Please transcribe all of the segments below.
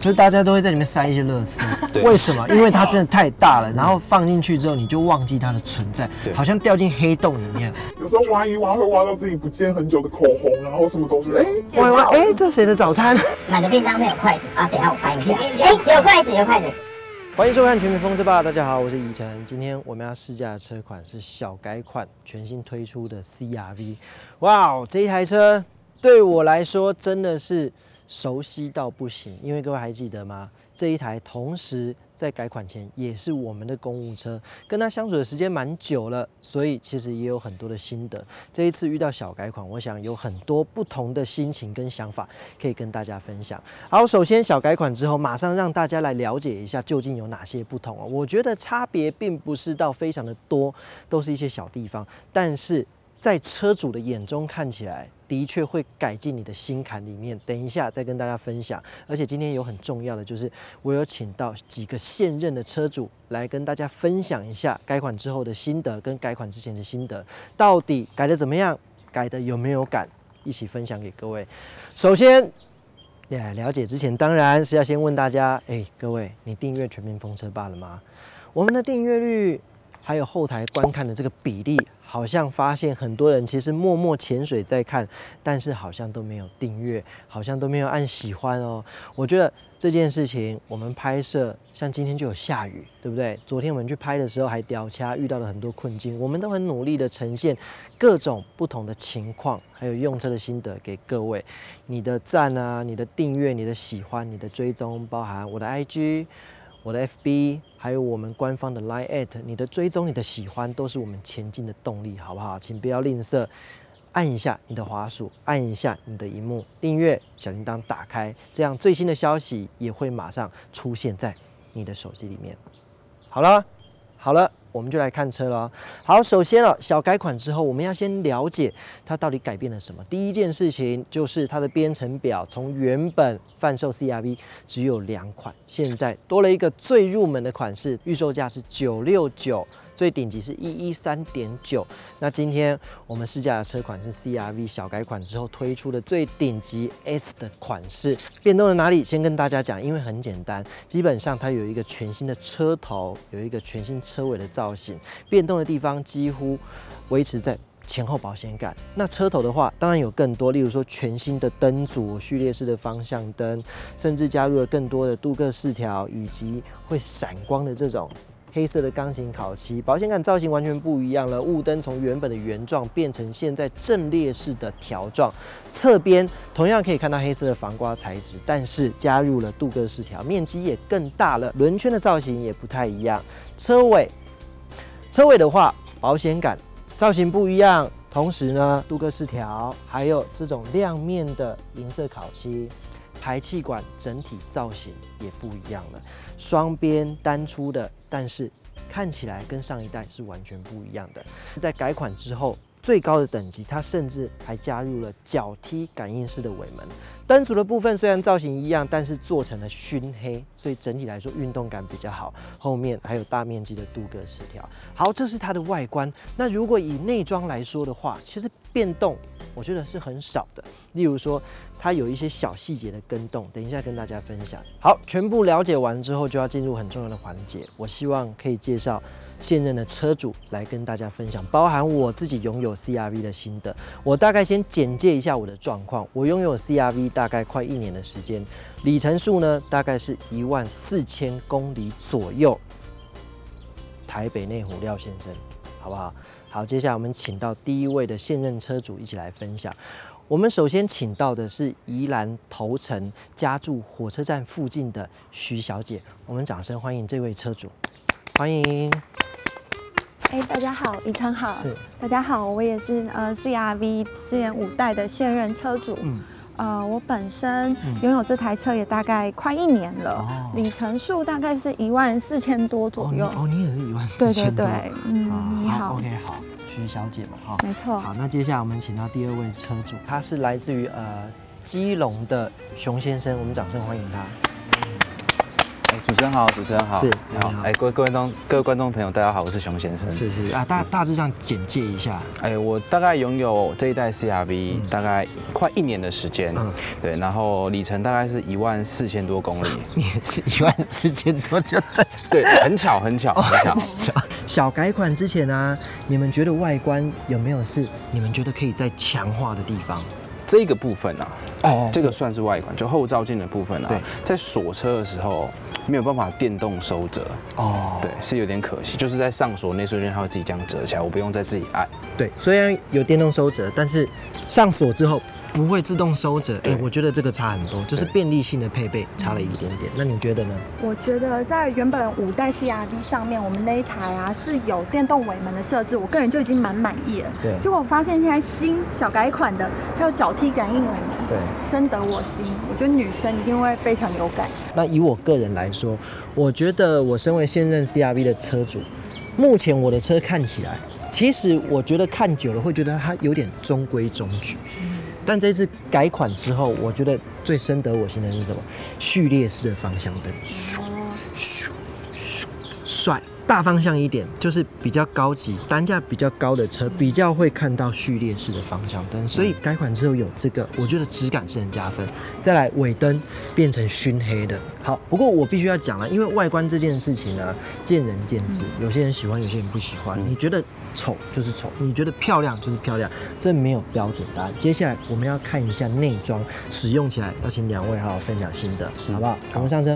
就是大家都会在里面塞一些垃圾。为什么？因为它真的太大了，然后放进去之后你就忘记它的存在，好像掉进黑洞里面。 有时候挖一挖会挖到自己不见很久的口红，然后什么东西， 这谁的早餐？ 买的便当没有筷子啊，等一下我翻一下。有筷子，有筷子。 欢迎收看《全民风车吧》，大家好，我是宜晨。今天我们要试驾的车款是小改款全新推出的 CR-V。哇，这一台车对我来说真的是熟悉到不行，因为各位还记得吗？这一台同时在改款前也是我们的公务车，跟它相处的时间蛮久了，所以其实也有很多的心得。这一次遇到小改款，我想有很多不同的心情跟想法可以跟大家分享。好，首先小改款之后，马上让大家来了解一下究竟有哪些不同哦。我觉得差别并不是到非常的多，都是一些小地方，但是在车主的眼中看起来，的确会改进你的心坎里面。等一下再跟大家分享。而且今天有很重要的，就是我有请到几个现任的车主来跟大家分享一下改款之后的心得，跟改款之前的心得，到底改得怎么样，改得有没有感，一起分享给各位。首先，了解之前，当然是要先问大家，各位，你订阅全民风车吧了吗？我们的订阅率还有后台观看的这个比例，好像发现很多人其实默默潜水在看，但是好像都没有订阅，好像都没有按喜欢哦。我觉得这件事情，我们拍摄像今天就有下雨，对不对？昨天我们去拍的时候还掉卡，遇到了很多困境，我们都很努力的呈现各种不同的情况，还有用车的心得给各位。你的赞啊，你的订阅，你的喜欢，你的追踪，包含我的 IG。我的 FB 还有我们官方的 Line@ 你的追踪、你的喜欢都是我们前进的动力，好不好？请不要吝啬，按一下你的滑鼠，按一下你的荧幕，订阅小铃铛打开，这样最新的消息也会马上出现在你的手机里面。好了，我们就来看车了。好，首先小改款之后，我们要先了解它到底改变了什么。第一件事情就是它的编程表，从原本贩售 CR-V 只有2款，现在多了一个最入门的款式，预售价是969。最顶级是113.9，那今天我们试驾的车款是 CR-V 小改款之后推出的最顶级 S 的款式。变动在哪里？先跟大家讲，因为很简单，基本上它有一个全新的车头，有一个全新车尾的造型，变动的地方几乎维持在前后保险杆。那车头的话，当然有更多，例如说全新的灯组、序列式的方向灯，甚至加入了更多的镀铬饰条，以及会闪光的这种黑色的钢琴烤漆，保险杆造型完全不一样了。雾灯从原本的圆状变成现在阵列式的条状，侧边同样可以看到黑色的防刮材质，但是加入了镀铬饰条，面积也更大了，轮圈的造型也不太一样。车尾的话，保险杆造型不一样，同时呢，镀铬饰条还有这种亮面的银色烤漆。排气管整体造型也不一样了，双边单出的，但是看起来跟上一代是完全不一样的。在改款之后，最高的等级，它甚至还加入了脚踢感应式的尾门。灯组的部分虽然造型一样，但是做成了熏黑，所以整体来说运动感比较好。后面还有大面积的镀铬饰条。好，这是它的外观。那如果以内装来说的话，其实变动我觉得是很少的。例如说，它有一些小细节的更动，等一下跟大家分享。好，全部了解完之后，就要进入很重要的环节。我希望可以介绍现任的车主来跟大家分享，包含我自己拥有 CR-V 的心得。我大概先简介一下我的状况。我拥有 CR-V 大概快1年的时间，里程数呢大概是14000公里左右。台北内湖廖先生，好不好？好，接下来我们请到第一位的现任车主一起来分享。我们首先请到的是宜兰头城家住火车站附近的徐小姐，我们掌声欢迎这位车主，欢迎。 大家好，宜昌好。 是， 大家好，我也是CR-V 4.5代的现任车主。我本身拥有这台车也大概快1年了，里程数大概是14000多左右。 你也是14000多。 对，你好。 OK， 好。徐小姐嘛， 没错。 好，那接下来我们请到第2位车主，他是来自于基隆的熊先生，我们掌声欢迎他。 主持人好，主持人好， 是你好，各位观众朋友，大家好，我是熊先生。 是啊，大致上简介一下。 我大概拥有这一代 CR-V 大概快1年的时间，对，然后里程大概是14000多公里。 你是14000多就对，很巧。 小改款之前啊，你们觉得外观有没有是你们觉得可以再强化的地方？ 这个部分啊，这个算是外观，就后照镜的部分啊， 对， 在锁车的时候没有办法电动收折，对，是有点可惜，就是在上锁那瞬间它会自己这样折起来，我不用再自己按。 对，虽然有电动收折，但是上锁之后不会自动收折，我觉得这个差很多，就是便利性的配备差了一点点。那你觉得呢？ 我觉得在原本5代 CR-V 上面，我们那一台啊是有电动尾门的设置，我个人就已经蛮满意了。 对。 结果我发现现在新小改款的还有脚踢感应尾门， 对， 深得我心。我觉得女生一定会非常有感。 那以我个人来说，我觉得我身为现任 CR-V 的车主，目前我的车看起来，其实我觉得看久了会觉得它有点中规中矩。但这次改款之后，我觉得最深得我心的是什么？序列式的方向灯，帅。大方向一点，就是比较高级、单价比较高的车，比较会看到序列式的方向灯。所以改款之后有这个，我觉得质感是很加分。再来尾灯变成熏黑的，好。不过我必须要讲了，因为外观这件事情呢，见仁见智，有些人喜欢，有些人不喜欢。你觉得丑就是丑，你觉得漂亮就是漂亮，这没有标准答案。接下来我们要看一下内装，使用起来要请2位好好分享心得，好不好？我们上车。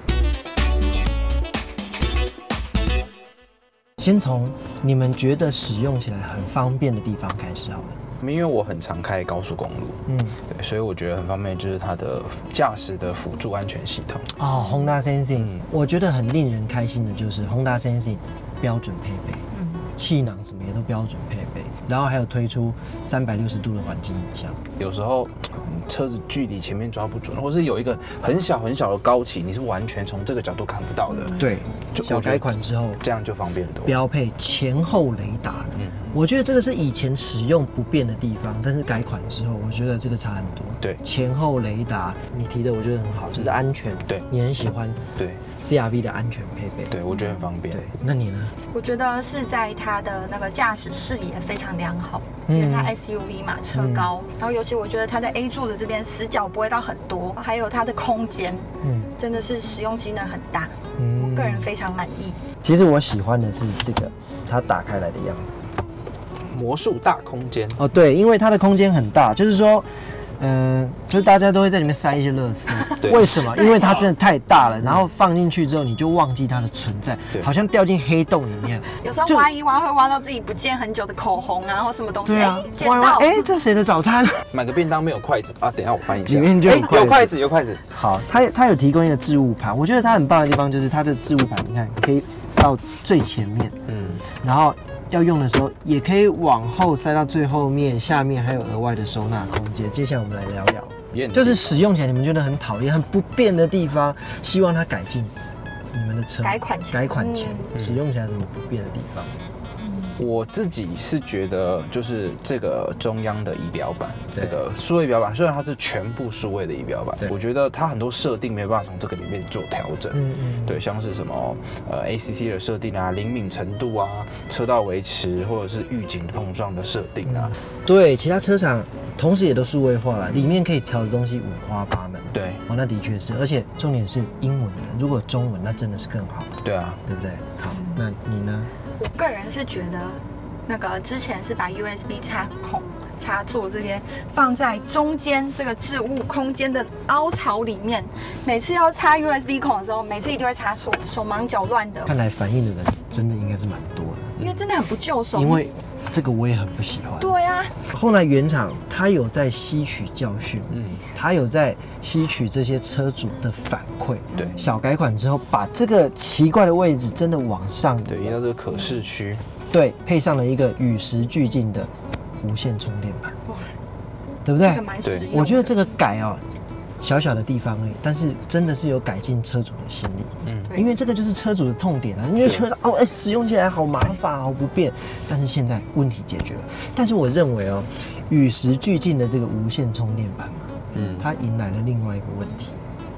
先从你们觉得使用起来很方便的地方开始好了。 因为我很常开高速公路，对，所以我觉得很方便，就是它的驾驶的辅助安全系统。 Honda Sensing，我觉得很令人开心的就是 Honda Sensing 标准配备，气囊什么也都标准配备，然后还有推出360度的环境影像。 有时候车子距离前面抓不准，或是有一个很小的高起，你是完全从这个角度看不到的。 对，小改款之后这样就方便多。 标配前后雷达，我觉得这个是以前使用不便的地方，但是改款之后，我觉得这个差很多。 对， 前后雷达你提的我觉得很好，就是安全。 对， 你很喜欢。 对。 CR-V 的安全配备， 对我觉得很方便。 对，那你呢？ 我觉得是在它的那个驾驶视野非常良好，因为它 SUV 嘛，车高，然后尤其我觉得它在 A 柱的这边死角不会到很多，还有它的空间，真的是使用机能很大，我个人非常满意。 其实我喜欢的是这个它打开来的样子， 魔术大空间。 对，因为它的空间很大，就是说。就是大家都会在里面塞一些垃圾，为什么？因为它真的太大了，然后放进去之后你就忘记它的存在，好像掉进黑洞里面。 有时候挖一挖会挖到自己不见很久的口红啊，或什么东西。 对啊，挖一挖，这谁的早餐？ 买个便当没有筷子啊？等一下我翻一下， 里面就有筷子，有筷子。 好，它有提供一个置物盘，我觉得它很棒的地方就是它的置物盘，你看可以到最前面，然后。要用的时候也可以往后塞到最后面，下面还有额外的收纳空间。接下来我们来聊聊，就是使用起来你们觉得很讨厌、很不便的地方，希望它改进你们的车。改款前使用起来什么不便的地方？ 我自己是觉得，就是这个中央的仪表板，这个数位仪表板，虽然它是全部数位的仪表板，我觉得它很多设定没有办法从这个里面做调整。对，像是什么ACC 的设定啊、灵敏程度啊、车道维持或者是预警碰撞的设定啊。 对，其他车厂同时也都数位化了，里面可以调的东西五花八门。 对， 那的确是，而且重点是英文的，如果中文那真的是更好。 对啊， 对不对？好，那你呢？ 我个人是觉得，那个之前是把 USB 插座这些放在中间这个置物空间的凹槽里面，每次要插 USB 孔的时候，每次一定会插错，手忙脚乱的。 看来反应的人真的应该是蛮多的， 因为真的很不就手。 因为这个我也很不喜欢。 对啊。 后来原厂他有在吸取教训，他有在吸取这些车主的反馈。 对， 小改款之后，把这个奇怪的位置真的往上， 对，移到这个可视区。 对，配上了一个与时俱进的无线充电板，对不对？ 对， 我觉得这个改小小的地方而已，但是真的是有改进车主的心理。因为这个就是车主的痛点啊，你就觉得使用起来好麻烦，好不便。但是现在问题解决了。但是我认为与时俱进的这个无线充电板嘛，它迎来了另外一个问题，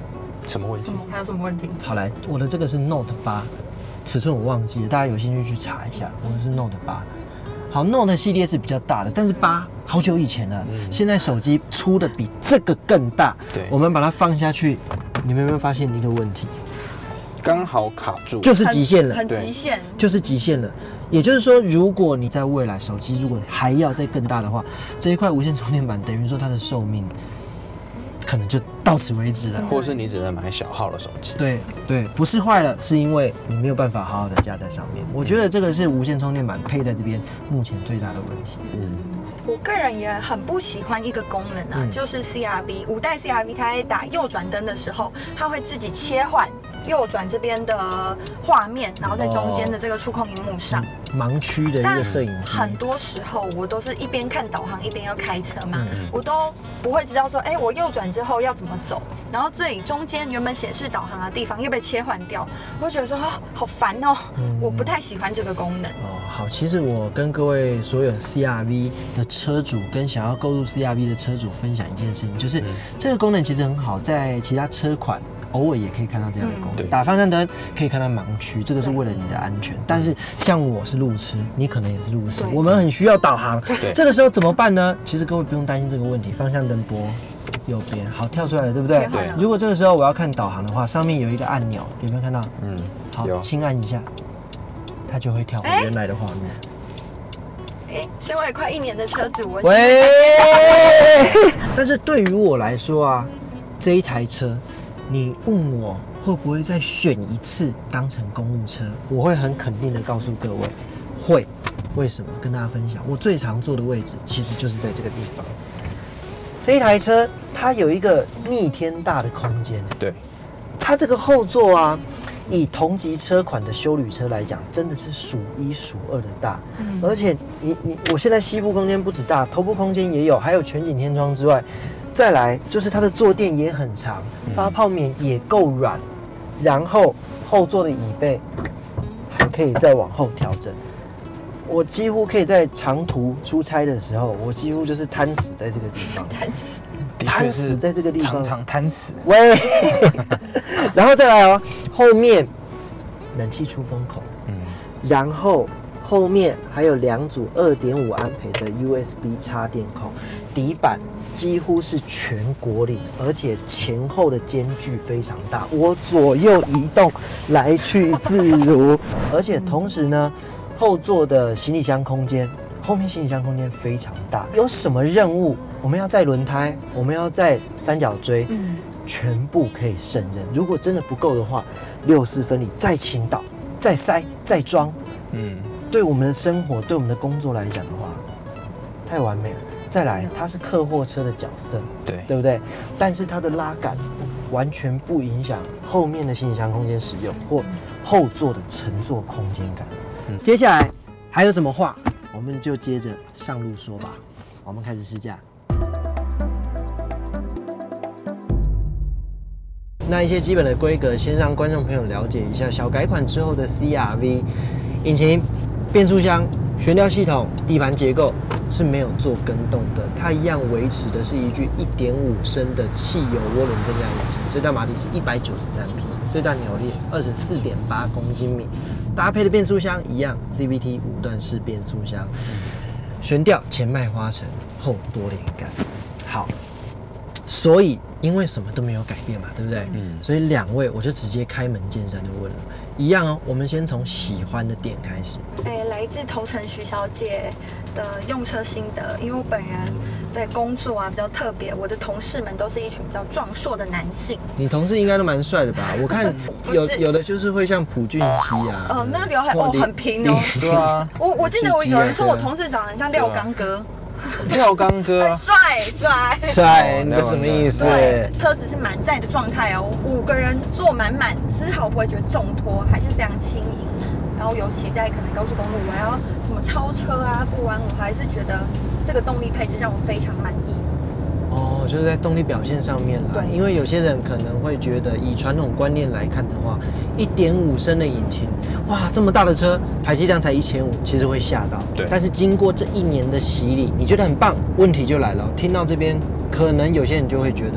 什么问题？ 还有什么问题？ 好来，我的这个是 Note 8，尺寸我忘记了，大家有兴趣去查一下。我的是 Note 8。好 ，Note 系列是比较大的，但是8好久以前了，现在手机出的比这个更大。 对， 我们把它放下去，你们有没有发现一个问题？ 刚好卡住， 就是极限了， 很极限， 就是极限了。也就是说，如果你在未来手机如果还要再更大的话，这一块无线充电板等于说它的寿命可能就到此为止了， 或是你只能买小号的手机。 对对，不是坏了，是因为你没有办法好好的架在上面。我觉得这个是无线充电板配在这边目前最大的问题。 我个人也很不喜欢一个功能啊，就是 CRV 5代 CRV 它在打右转灯的时候，它会自己切换右转这边的画面，然后在中间的这个触控荧幕上。 盲区的一个摄影机， 很多时候我都是一边看导航一边要开车嘛，我都不会知道说，我右转之后要怎么走，然后这里中间原本显示导航的地方又被切换掉，我就觉得说好烦哦，我不太喜欢这个功能。 好，其实我跟各位所有 CRV 的车主跟想要购入 CRV 的车主分享一件事情，就是这个功能其实很好，在其他车款偶尔也可以看到这样的功能。打方向灯可以看到盲区，这个是为了你的安全。但是像我是路痴，你可能也是路痴，我们很需要导航。这个时候怎么办呢？其实各位不用担心这个问题，方向灯拨右边，好，跳出来了，对不对？ 对。 如果这个时候我要看导航的话，上面有一个按钮，有没有看到？好，轻按一下，它就会跳回原来的画面。 身为快1年的车主， 但是对于我来说啊，这一台车，你问我会不会再选一次当成公务车，我会很肯定的告诉各位，会。为什么？跟大家分享，我最常坐的位置其实就是在这个地方。这一台车它有一个逆天大的空间， 对， 它这个后座啊，以同级车款的休旅车来讲，真的是数1数2的大。而且我现在膝部空间不止大，头部空间也有，还有全景天窗之外，再来就是它的坐垫也很长，发泡棉也够软，然后后座的椅背还可以再往后调整。我几乎可以在长途出差的时候，我几乎就是瘫死在这个地方，瘫死在这个地方， 常常瘫死。 喂，然后再来哦，后面冷气出风口，然后后面还有2组2.5安培的 USB 插电孔，底板几乎是全国领，而且前后的间距非常大，我左右移动来去自如，而且同时呢，后座的行李箱空间，后面行李箱空间非常大，有什么任务我们要载轮胎，我们要载三角锥，全部可以胜任。如果真的不够的话，64分离再倾倒、再塞、再装，对我们的生活、对我们的工作来讲的话，太完美了。再来，它是客货车的角色，对不对？但是它的拉杆完全不影响后面的行李箱空间使用或后座的乘坐空间感。接下来还有什么话，我们就接着上路说吧。我们开始试驾。那一些基本的规格，先让观众朋友了解一下小改款之后的 CRV 引擎、变速箱、悬吊系统、底盘结构是没有做更动的，它一样维持的是一具1.5升的汽油涡轮增压引擎，最大马力是193匹，最大扭力24.8公斤米，搭配的变速箱一样 CVT 5段式变速箱，悬吊前麦花臣，后多连杆。好，所以因为什么都没有改变嘛，对不对？所以2位我就直接开门见山就问了，一样哦，我们先从喜欢的点开始。 来自头城徐小姐的用车心得，因为我本人在工作啊比较特别，我的同事们都是一群比较壮硕的男性。 你同事应该都蛮帅的吧？我看有的就是会像朴俊熙啊， 那个刘海很平哦。 对啊， 我记得我有人说我同事长得很像廖刚哥。 廖刚哥， 帅，你这什么意思？ 车子是满载的状态哦，5个人坐满，丝毫不会觉得重拖，还是非常轻盈。然后尤其在可能高速公路，我还要什么超车啊、过弯，我还是觉得这个动力配置让我非常满意。 哦，就是在动力表现上面啦。因为有些人可能会觉得，以传统观念来看的话，1.5升的引擎，哇，这么大的车，排气量才1500，其实会吓到。 对。但是经过这1年的洗礼，你觉得很棒，问题就来了。听到这边，可能有些人就会觉得，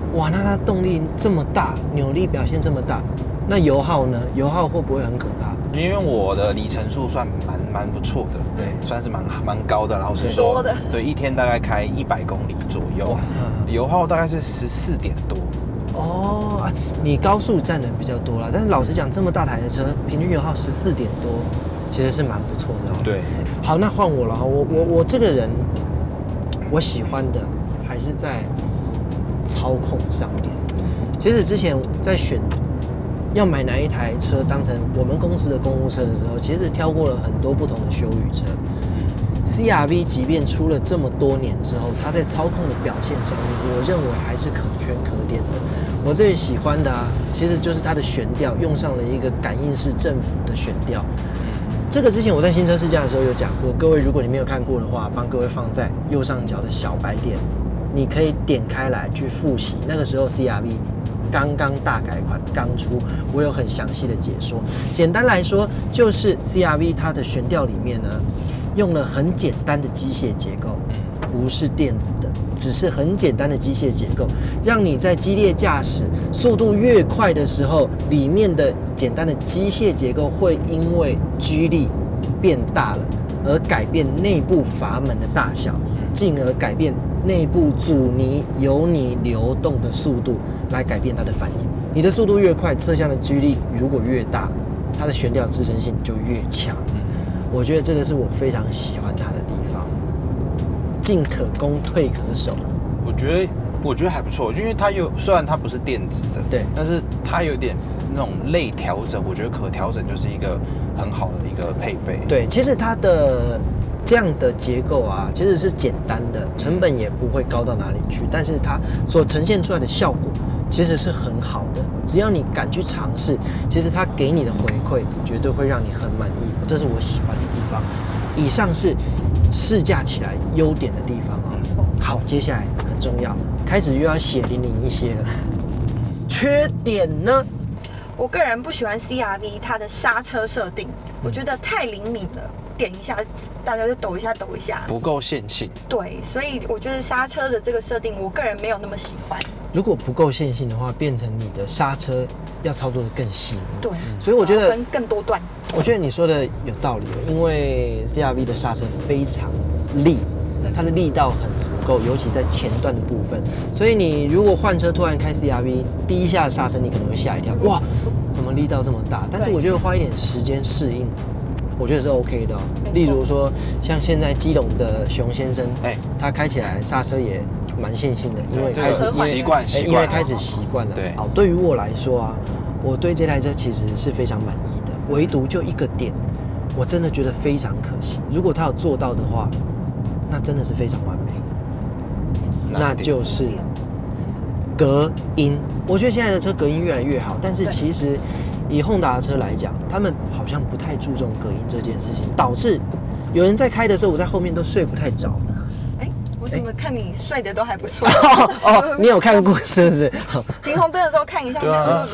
哇，那它动力这么大，扭力表现这么大，那油耗呢？油耗会不会很可怕？ 因为我的里程数算蛮不错的， 对， 算是蛮高的。老实说，对，一天大概开100公里左右，油耗大概是14点多。 哦，你高速占的比较多啦，但是老实讲，这么大台的车，平均油耗14点多，其实是蛮不错的哦。 对， 好，那换我了哈，我这个人，我喜欢的还是在操控上面。其实之前在选要买哪一台车当成我们公司的公务车的时候，其实挑过了很多不同的休旅车。CR-V 即便出了这么多年之后，它在操控的表现上面，我认为还是可圈可点的。我最喜欢的其实就是它的悬吊用上了一个感应式振幅的悬吊。这个之前我在新车试驾的时候有讲过，各位如果你没有看过的话，帮各位放在右上角的小白点，你可以点开来去复习。那个时候 CR-V 刚大改款刚出，我有很详细的解说。简单来说，就是 CR-V 它的悬吊里面呢，用了很简单的机械结构，不是电子的，只是很简单的机械结构，让你在激烈驾驶、速度越快的时候，里面的简单的机械结构会因为 G 力变大了，而改变内部阀门的大小，进而改变内部阻尼、油泥流动的速度，来改变它的反应。你的速度越快，车厢的 G 力如果越大，它的悬吊支撑性就越强。我觉得这个是我非常喜欢它的地方，进可攻，退可守。 我觉得还不错，因为它虽然它不是电子的， 对， 但是它有点那种类调整，我觉得可调整就是一个很好的一个配备。 对，其实它的这样的结构啊，其实是简单的，成本也不会高到哪里去，但是它所呈现出来的效果其实是很好的。只要你敢去尝试，其实它给你的回馈绝对会让你很满意，这是我喜欢的地方。以上是试驾起来优点的地方啊。好，接下来很重要，开始又要血淋淋一些了。缺点呢？ 我个人不喜欢 CR-V 它的刹车设定，我觉得太灵敏了，点一下大家就抖一下， 不够线性。 对，所以我觉得刹车的这个设定，我个人没有那么喜欢。 如果不够线性的话，变成你的刹车要操作的更细腻。 对， 所以我觉得分更多段。 我觉得你说的有道理，因为 CR-V 的刹车非常力，它的力道很足够，尤其在前段的部分。所以你如果换车突然开 CR-V， 第一下刹车你可能会吓一跳，哇，怎么力道这么大？但是我觉得花一点时间适应，我觉得是 OK 的。例如说，像现在基隆的熊先生，他开起来刹车也蛮线性的，因为开始习惯， 因为开始习惯了。 对， 好，对于我来说啊，我对这台车其实是非常满意的，唯独就一个点，我真的觉得非常可惜。如果他有做到的话，那真的是非常完美。那就是隔音。我觉得现在的车隔音越来越好，但是其实以Honda的车来讲，他们好像不太注重隔音这件事情，导致有人在开的时候，我在后面都睡不太着。 我怎么看你睡得都还不错？ 哦，你有看过是不是？ 停红灯的时候看一下。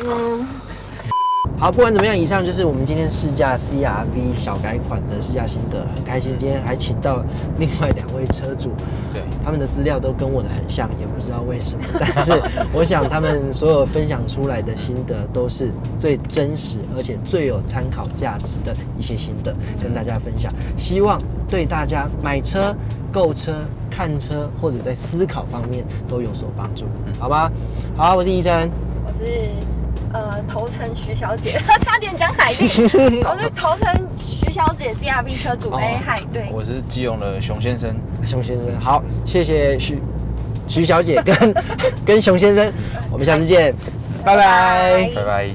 好，不管怎么样，以上就是我们今天试驾 CR-V 小改款的试驾心得，很开心今天还请到另外2位车主， 对， 他们的资料都跟我的很像，也不知道为什么，但是我想他们所有分享出来的心得都是最真实，而且最有参考价值的一些心得跟大家分享，希望对大家买车、购车、看车或者在思考方面都有所帮助，好吧？好，我是宜晨， 我是头城徐小姐，差点讲海蒂。我是头城徐小姐 CR-V 车主。嗨，对， 我是基隆的熊先生。 熊先生，好，谢谢徐小姐跟熊先生，我们下次见，拜拜， 拜拜。